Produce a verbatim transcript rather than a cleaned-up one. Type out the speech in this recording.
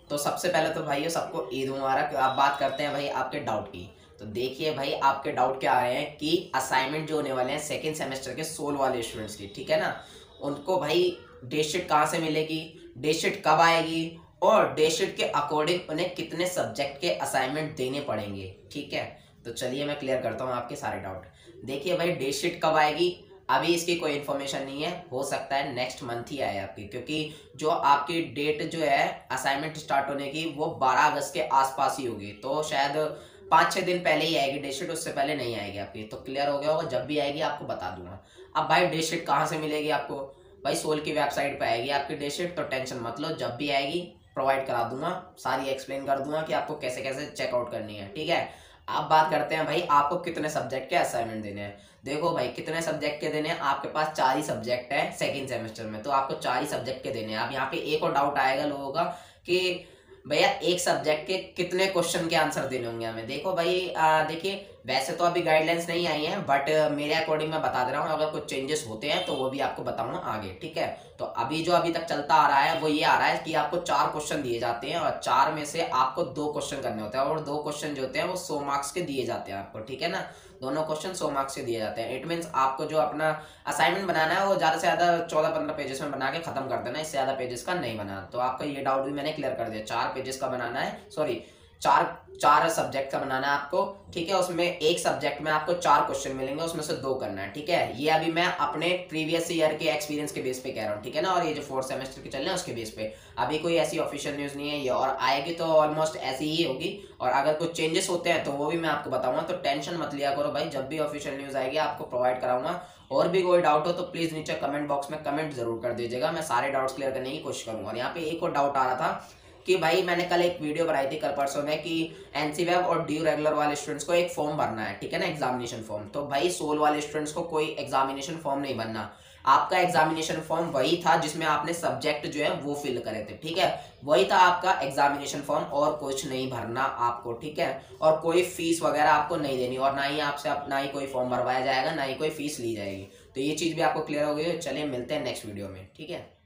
तो सबसे पहले तो भाई सबको ईद मुबारक। आप बात करते हैं भाई आपके डाउट की। तो देखिए भाई आपके डाउट क्या आ रहे हैं कि असाइनमेंट जो होने वाले हैं सेकेंड सेमेस्टर के सोल वाले स्टूडेंट्स की, ठीक है ना, उनको भाई डेट शीट कहाँ से मिलेगी, डेट शीट कब आएगी, और डेट शीट के अकॉर्डिंग उन्हें कितने सब्जेक्ट के असाइनमेंट देने पड़ेंगे। ठीक है, तो चलिए मैं क्लियर करता हूँ आपके सारे डाउट। देखिए भाई डेट शीट कब आएगी, अभी इसकी कोई इन्फॉर्मेशन नहीं है, हो सकता है नेक्स्ट मंथ ही आए आपकी, क्योंकि जो आपकी डेट जो है असाइनमेंट स्टार्ट होने की वो बारह अगस्त के आसपास ही होगी, तो शायद पाँच छः दिन पहले ही आएगी डेट शीट, उससे पहले नहीं आएगी आपकी। तो क्लियर हो गया होगा, जब भी आएगी आपको बता दूंगा। अब भाई डेट शीट कहाँ से मिलेगी आपको, भाई सोल की वेबसाइट पे आएगी आपकी डेट शीट, तो टेंशन मत लो, जब भी आएगी प्रोवाइड करा दूंगा, सारी एक्सप्लेन कर दूंगा कि आपको कैसे कैसे चेकआउट करनी है। ठीक है, अब बात करते हैं भाई आपको कितने सब्जेक्ट के असाइनमेंट देने हैं। देखो भाई कितने सब्जेक्ट के देने हैं, आपके पास चार ही सब्जेक्ट है सेकंड सेमेस्टर में, तो आपको चार ही सब्जेक्ट के देने हैं। अब यहाँ पे एक और डाउट आएगा लोगों का कि भैया एक सब्जेक्ट के कितने क्वेश्चन के आंसर देने होंगे हमें। देखो भाई देखिए वैसे तो अभी गाइडलाइंस नहीं आई हैं, बट मेरे अकॉर्डिंग मैं बता दे रहा हूँ, अगर कुछ चेंजेस होते हैं तो वो भी आपको बताऊंगा आगे। ठीक है, तो अभी जो अभी तक चलता आ रहा है वो ये आ रहा है कि आपको चार क्वेश्चन दिए जाते हैं और चार में से आपको दो क्वेश्चन करने होते हैं, और दो क्वेश्चन जो होते हैं वो सौ मार्क्स के दिए जाते हैं आपको। ठीक है ना, दोनों क्वेश्चन सौ मार्क्स के दिए जाते हैं। इट मीन्स आपको जो अपना असाइनमेंट बनाना है वो ज्यादा से ज्यादा चौदह पंद्रह पेजेस में बना के खत्म कर देना, इससे ज्यादा पेजेस का नहीं बनाना। तो आपका ये डाउट भी मैंने क्लियर कर दिया, चार पेजेस का बनाना है, सॉरी चार चार सब्जेक्ट का बनाना है आपको। ठीक है, उसमें एक सब्जेक्ट में आपको चार क्वेश्चन मिलेंगे, उसमें से दो करना है। ठीक है, ये अभी मैं अपने प्रीवियस ईयर के एक्सपीरियंस के बेस पे कह रहा हूँ, ठीक है ना, और ये जो फोर्थ सेमेस्टर के चल रहे हैं उसके बेस पे। अभी कोई ऐसी ऑफिशियल न्यूज नहीं है ये, और आएगी तो ऑलमोस्ट ऐसी ही होगी, और अगर कुछ चेंजेस होते हैं तो वो भी मैं आपको बताऊंगा। तो टेंशन मत लिया करो भाई, जब भी ऑफिशियल न्यूज आएगी आपको प्रोवाइड कराऊंगा। और भी कोई डाउट हो तो प्लीज नीचे कमेंट बॉक्स में कमेंट जरूर कर दीजिएगा, मैं सारे डाउट्स क्लियर करने की कोशिश करूंगा। और यहाँ पे एक और डाउट आ रहा था कि भाई मैंने कल एक वीडियो बनाई थी कल परसों में कि एनसीवेब और ड्यू रेगुलर वाले स्टूडेंट्स को एक फॉर्म भरना है, ठीक है ना, एग्जामिनेशन फॉर्म। तो भाई सोल वाले स्टूडेंट्स को कोई एग्जामिनेशन फॉर्म नहीं भरना, आपका एग्जामिनेशन फॉर्म वही था जिसमें आपने सब्जेक्ट जो है वो फिल करे थे। ठीक है, वही था आपका एग्जामिनेशन फॉर्म, और कुछ नहीं भरना आपको। ठीक है, और कोई फीस वगैरह आपको नहीं देनी, और ना ही आपसे ना ही कोई फॉर्म भरवाया जाएगा, ना ही कोई फीस ली जाएगी। तो ये चीज भी आपको क्लियर हो गई। चलिए मिलते हैं नेक्स्ट वीडियो में, ठीक है।